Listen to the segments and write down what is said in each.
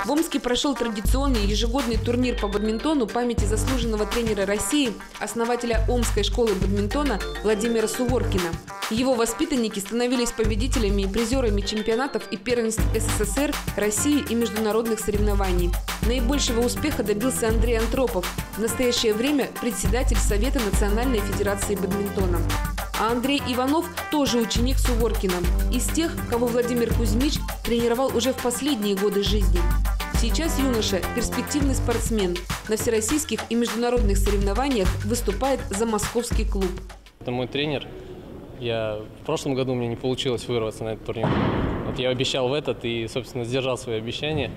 В Омске прошел традиционный ежегодный турнир по бадминтону памяти заслуженного тренера России, основателя Омской школы бадминтона Владимира Суворкина. Его воспитанники становились победителями и призерами чемпионатов и первенств СССР, России и международных соревнований. Наибольшего успеха добился Андрей Антропов, в настоящее время председатель Совета Национальной Федерации бадминтона. А Андрей Иванов тоже ученик Суворкина, из тех, кого Владимир Кузьмич тренировал уже в последние годы жизни. Сейчас юноша – перспективный спортсмен. На всероссийских и международных соревнованиях выступает за московский клуб. Это мой тренер. В прошлом году у меня не получилось вырваться на этот турнир. Я обещал в этот и, собственно, сдержал свои обещания.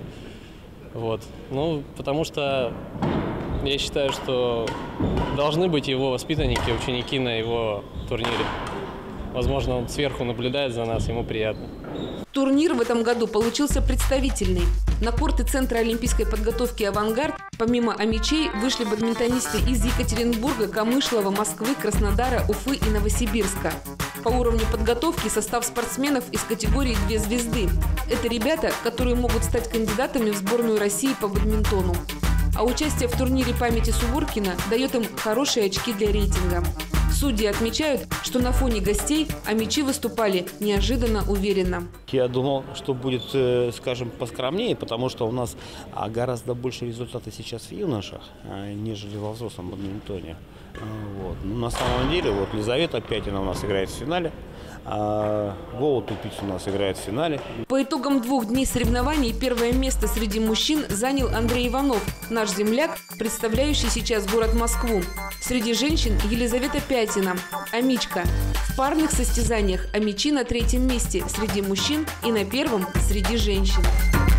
Потому что я считаю, что должны быть его воспитанники, ученики на его турнире. Возможно, он сверху наблюдает за нас, ему приятно. Турнир в этом году получился представительный. На корты Центра олимпийской подготовки «Авангард» помимо амичей вышли бадминтонисты из Екатеринбурга, Камышлова, Москвы, Краснодара, Уфы и Новосибирска. По уровню подготовки состав спортсменов из категории «2 звезды». Это ребята, которые могут стать кандидатами в сборную России по бадминтону. А участие в турнире памяти Суворкина дает им хорошие очки для рейтинга. Судьи отмечают, что на фоне гостей амичи выступали неожиданно уверенно. Я думал, что будет, скажем, поскромнее, потому что у нас гораздо больше результаты сейчас в юношах, нежели во взрослом бадминтоне. На самом деле, Лизавета Пятина у нас играет в финале, а Вова Тупиц у нас играет в финале. По итогам 2 дней соревнований первое место среди мужчин занял Андрей Иванов, наш земляк, представляющий сейчас город Москву. Среди женщин Елизавета Пятина, амичка. В парных состязаниях амичи на 3-м месте среди мужчин и на 1-м среди женщин.